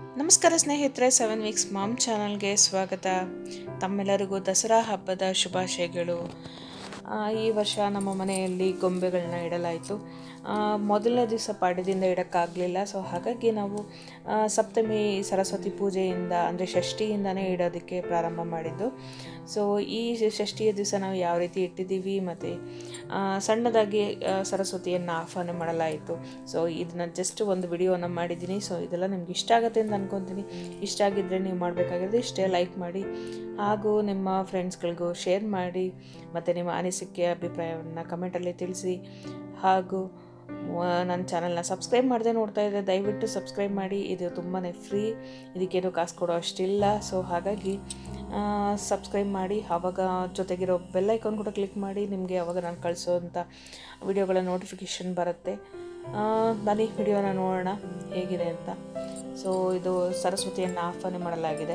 ನಮಸ್ಕಾರ ಸ್ನೇಹಿತರೆ, 7 weeks ma'am ಚಾನಲ್ಗೆ ಸ್ವಾಗತ. ತಮ್ಮೆಲ್ಲರಿಗೂ ದಸರಾ ಹಬ್ಬದ ಶುಭಾಶಯಗಳು. ಈ ವರ್ಷ ನಮ್ಮ ಮನೆಯಲ್ಲಿ ಗೊಂಬೆಗಳನ್ನ ಇಡಲಾಯಿತು. ಮೊದಲನೇ ದಿವಸ ಪಾಡ್ಯದಿಂದ ಇಡೋಕ್ಕಾಗಲಿಲ್ಲ. ಸೊ ಹಾಗಾಗಿ ನಾವು ಸಪ್ತಮಿ ಸರಸ್ವತಿ ಪೂಜೆಯಿಂದ ಅಂದರೆ ಷಷ್ಠಿಯಿಂದನೇ ಇಡೋದಕ್ಕೆ ಪ್ರಾರಂಭ ಮಾಡಿದ್ದು. ಸೊ ಈ ಷಷ್ಠಿಯ ದಿವಸ ನಾವು ಯಾವ ರೀತಿ ಇಟ್ಟಿದ್ದೀವಿ ಮತ್ತು ಸಣ್ಣದಾಗಿ ಸರಸ್ವತಿಯನ್ನು ಆಹ್ವಾನ ಮಾಡಲಾಯಿತು. ಸೊ ಇದನ್ನ ಜಸ್ಟ್ ಒಂದು ವಿಡಿಯೋನ ಮಾಡಿದ್ದೀನಿ. ಸೊ ಇದೆಲ್ಲ ನಿಮ್ಗೆ ಇಷ್ಟ ಆಗುತ್ತೆ ಅಂತ ಅಂದ್ಕೊತೀನಿ. ಇಷ್ಟ ಆಗಿದ್ದರೆ ನೀವು ಮಾಡಬೇಕಾಗಿರೋದು ಇಷ್ಟೇ, ಲೈಕ್ ಮಾಡಿ ಹಾಗೂ ನಿಮ್ಮ ಫ್ರೆಂಡ್ಸ್ಗಳಿಗೂ ಶೇರ್ ಮಾಡಿ ಮತ್ತು ನಿಮ್ಮ ಅನಿಸಿಕೆ ಅಭಿಪ್ರಾಯವನ್ನು ಕಮೆಂಟಲ್ಲಿ ತಿಳಿಸಿ. ಹಾಗೂ ನನ್ನ ಚಾನಲ್ನ ಸಬ್ಸ್ಕ್ರೈಬ್ ಮಾಡದೆ ನೋಡ್ತಾ ಇದ್ದರೆ ದಯವಿಟ್ಟು ಸಬ್ಸ್ಕ್ರೈಬ್ ಮಾಡಿ. ಇದು ತುಂಬಾ ಫ್ರೀ, ಇದಕ್ಕೇನು ಕಾಸು ಕೊಡೋ ಅಷ್ಟಿಲ್ಲ. ಸೊ ಹಾಗಾಗಿ ಸಬ್ಸ್ಕ್ರೈಬ್ ಮಾಡಿ, ಆವಾಗ ಜೊತೆಗಿರೋ ಬೆಲ್ ಐಕಾನ್ ಕೂಡ ಕ್ಲಿಕ್ ಮಾಡಿ. ನಿಮಗೆ ಆವಾಗ ನಾನು ಕಳಿಸೋವಂಥ ವಿಡಿಯೋಗಳ ನೋಟಿಫಿಕೇಷನ್ ಬರುತ್ತೆ. ಬನ್ನಿ ವಿಡಿಯೋನ ನೋಡೋಣ ಹೇಗಿದೆ ಅಂತ. ಸೊ ಇದು ಸರಸ್ವತಿಯನ್ನು ಆಹ್ವಾನ ಮಾಡಲಾಗಿದೆ.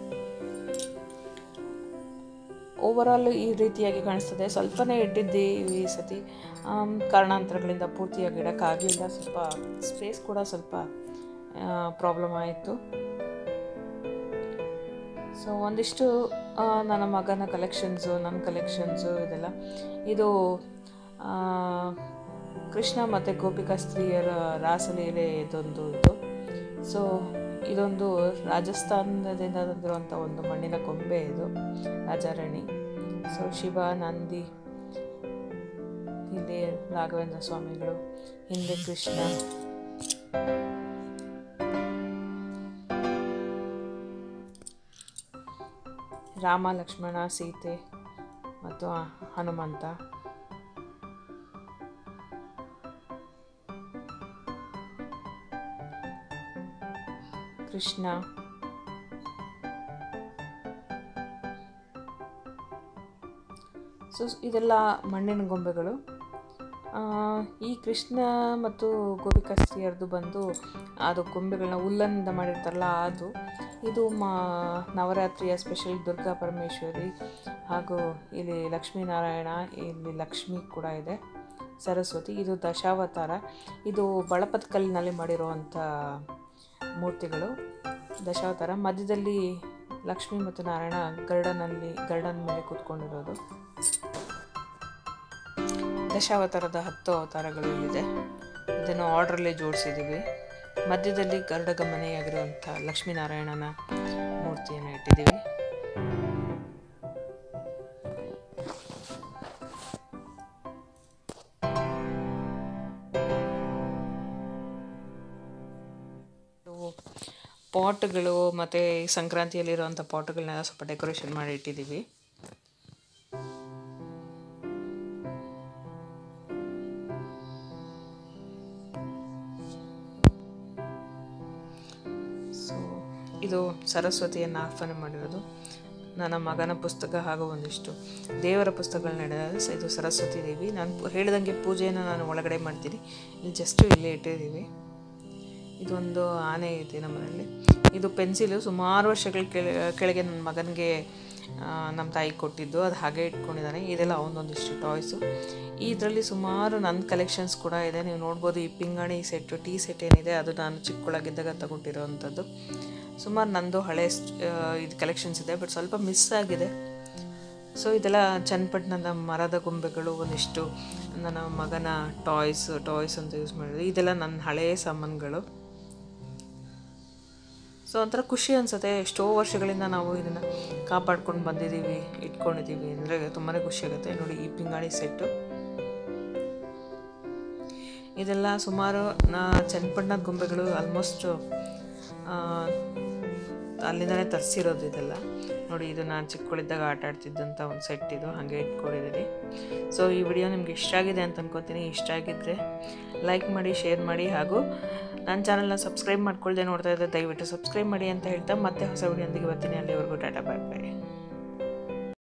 ಓವರಾಲ್ ಈ ರೀತಿಯಾಗಿ ಕಾಣಿಸ್ತದೆ. ಸ್ವಲ್ಪನೇ ಇಟ್ಟಿದ್ದೀವಿ ಈ ಸತಿ, ಕಾರಣಾಂತರಗಳಿಂದ ಪೂರ್ತಿಯಾಗಿ ಇಡೋಕ್ಕಾಗಲಿಲ್ಲ. ಸ್ವಲ್ಪ ಸ್ಪೇಸ್ ಕೂಡ ಸ್ವಲ್ಪ ಪ್ರಾಬ್ಲಮ್ ಆಯಿತು. ಸೊ ಒಂದಿಷ್ಟು ನನ್ನ ಮಗನ ಕಲೆಕ್ಷನ್ಸು, ನನ್ನ ಕಲೆಕ್ಷನ್ಸು ಇದೆಲ್ಲ. ಇದು ಕೃಷ್ಣ ಮತ್ತು ಗೋಪಿಕಾ ಸ್ತ್ರೀಯರ ರಾಸಲೀಲೆ ಇದೊಂದು ಇದು. ಸೊ ಇದೊಂದು ರಾಜಸ್ಥಾನದಿಂದ ತಂದಿರುವಂಥ ಒಂದು ಮಣ್ಣಿನ ಗೊಂಬೆ ಇದು, ರಾಜಾರಾಣಿ. ಸೊ ಶಿವ, ನಂದಿ, ಇಲ್ಲಿ ರಾಘವೇಂದ್ರ ಸ್ವಾಮಿಗಳು, ಹಿಂದೆ ಕೃಷ್ಣ, ರಾಮ, ಲಕ್ಷ್ಮಣ, ಸೀತೆ ಮತ್ತು ಹನುಮಂತ. ಕೃಷ್ಣ, ಸೊ ಇದೆಲ್ಲ ಮಣ್ಣಿನ ಗೊಂಬೆಗಳು. ಈ ಕೃಷ್ಣ ಮತ್ತು ಗೋಪಿಕಾ ಸ್ತ್ರೀಯರದು ಬಂದು ಅದು ಗೊಂಬೆಗಳನ್ನ ಹುಲ್ಲಿನಿಂದ ಮಾಡಿರ್ತಾರಲ್ಲ ಅದು. ಇದು ನವರಾತ್ರಿಯ ಸ್ಪೆಷಲ್ ದುರ್ಗಾ ಪರಮೇಶ್ವರಿ, ಹಾಗೂ ಇಲ್ಲಿ ಲಕ್ಷ್ಮೀನಾರಾಯಣ, ಇಲ್ಲಿ ಲಕ್ಷ್ಮಿ ಕೂಡ ಇದೆ, ಸರಸ್ವತಿ. ಇದು ದಶಾವತಾರ. ಇದು ಬಳಪದ ಕಲ್ಲಿನಲ್ಲಿ ಮಾಡಿರುವಂಥ ಮೂರ್ತಿಗಳು, ದಶಾವತಾರ. ಮಧ್ಯದಲ್ಲಿ ಲಕ್ಷ್ಮಿ ಮತ್ತು ನಾರಾಯಣ ಗರುಡನ ಮೇಲೆ ಕೂತ್ಕೊಂಡಿರೋದು. ದಶಾವತಾರದ 10 ಅವತಾರಗಳು ಇಲ್ಲಿದೆ. ಇದನ್ನು ಆರ್ಡ್ರಲ್ಲಿ ಜೋಡಿಸಿದ್ದೀವಿ. ಮಧ್ಯದಲ್ಲಿ ಗರುಡ ಗಮನೆಯಾಗಿರುವಂಥ ಲಕ್ಷ್ಮೀನಾರಾಯಣನ ಮೂರ್ತಿಯನ್ನು ಇಟ್ಟಿದ್ದೀವಿ. ಪಾಟ್ಗಳು ಮತ್ತು ಸಂಕ್ರಾಂತಿಯಲ್ಲಿರುವಂಥ ಪಾಟ್ಗಳನ್ನೆಲ್ಲ ಸ್ವಲ್ಪ ಡೆಕೋರೇಷನ್ ಮಾಡಿ ಇಟ್ಟಿದ್ದೀವಿ. ಸೊ ಇದು ಸರಸ್ವತಿಯನ್ನು ಆಹ್ವಾನ ಮಾಡಿರೋದು. ನನ್ನ ಮಗನ ಪುಸ್ತಕ ಹಾಗೂ ಒಂದಿಷ್ಟು ದೇವರ ಪುಸ್ತಕಗಳನ್ನ ಇಡೋದು. ಸೊ ಇದು ಸರಸ್ವತಿ ದೇವಿ. ನಾನು ಹೇಳಿದಂಗೆ ಪೂಜೆಯನ್ನು ನಾನು ಒಳಗಡೆ ಮಾಡ್ತೀನಿ. ಇಲ್ಲಿ ಜಸ್ಟು ಇಲ್ಲೇ ಇಟ್ಟಿದ್ದೀವಿ. ಇದೊಂದು ಆನೆ ಇದೆ ನಮ್ಮನೇಲಿ. ಇದು ಪೆನ್ಸಿಲು ಸುಮಾರು ವರ್ಷಗಳ ಕೆಳಗೆ ನನ್ನ ಮಗನಿಗೆ ನಮ್ಮ ತಾಯಿ ಕೊಟ್ಟಿದ್ದು, ಅದು ಹಾಗೆ ಇಟ್ಕೊಂಡಿದ್ದಾನೆ. ಇದೆಲ್ಲ ಅವನೊಂದಿಷ್ಟು ಟಾಯ್ಸು. ಇದರಲ್ಲಿ ಸುಮಾರು ನನ್ನ ಕಲೆಕ್ಷನ್ಸ್ ಕೂಡ ಇದೆ. ನೀವು ನೋಡ್ಬೋದು, ಈ ಪಿಂಗಾಣಿ ಸೆಟ್ಟು, ಟೀ ಸೆಟ್ ಏನಿದೆ ಅದು ನಾನು ಚಿಕ್ಕಳಾಗಿದ್ದಾಗ ತಗೊಂಡಿರೋವಂಥದ್ದು. ಸುಮಾರು ನಂದು ಹಳೆ ಇದು ಕಲೆಕ್ಷನ್ಸ್ ಇದೆ, ಬಟ್ ಸ್ವಲ್ಪ ಮಿಸ್ ಆಗಿದೆ. ಸೊ ಇದೆಲ್ಲ ಚನ್ನಪಟ್ಟಣದ ಮರದ ಗೊಂಬೆಗಳು, ಒಂದಿಷ್ಟು ನನ್ನ ಮಗನ ಟಾಯ್ಸ್ ಅಂತ ಯೂಸ್ ಮಾಡಿದ್ರು. ಇದೆಲ್ಲ ನನ್ನ ಹಳೆಯ ಸಾಮಾನುಗಳು. ಸೊ ಒಂಥರ ಖುಷಿ ಅನಿಸುತ್ತೆ. ಎಷ್ಟೋ ವರ್ಷಗಳಿಂದ ನಾವು ಇದನ್ನು ಕಾಪಾಡ್ಕೊಂಡು ಬಂದಿದ್ದೀವಿ, ಇಟ್ಕೊಂಡಿದ್ದೀವಿ ಅಂದರೆ ತುಂಬಾ ಖುಷಿ ಆಗುತ್ತೆ. ನೋಡಿ, ಈ ಪಿಂಗಾಣಿ ಸೆಟ್ಟು, ಇದೆಲ್ಲ ಸುಮಾರು ಚನ್ನಪಟ್ಟಣದ ಗೊಂಬೆಗಳು. ಆಲ್ಮೋಸ್ಟ್ ಅಲ್ಲಿಂದಲೇ ತರಿಸಿರೋದು ಇದೆಲ್ಲ. ನೋಡಿ, ಇದು ನಾನು ಚಿಕ್ಕಳಿದ್ದಾಗ ಆಟ ಆಡ್ತಿದ್ದಂಥ ಒಂದು ಸೆಟ್, ಇದು ಹಾಗೆ ಇಟ್ಕೊಂಡಿದ್ದೀನಿ. ಸೊ ಈ ವಿಡಿಯೋ ನಿಮ್ಗೆ ಇಷ್ಟ ಆಗಿದೆ ಅಂತ ಅನ್ಕೋತೀನಿ. ಇಷ್ಟ ಆಗಿದ್ದರೆ ಲೈಕ್ ಮಾಡಿ, ಶೇರ್ ಮಾಡಿ, ಹಾಗೂ ನನ್ನ ಚಾನಲ್ನ ಸಬ್ಸ್ಕ್ರೈಬ್ ಮಾಡ್ಕೊಳ್ದೆ ನೋಡ್ತಾ ಇದ್ದರೆ ದಯವಿಟ್ಟು ಸಬ್ಸ್ಕ್ರೈಬ್ ಮಾಡಿ ಅಂತ ಹೇಳ್ತಾ ಮತ್ತೆ ಹೊಸ ವಿಡಿಯೋಂದಿಗೆ ಬರ್ತೀನಿ. ಅಲ್ಲಿವರೆಗೂ ಟಾಟಾ, ಬಾಯ್ ಬಾಯ್.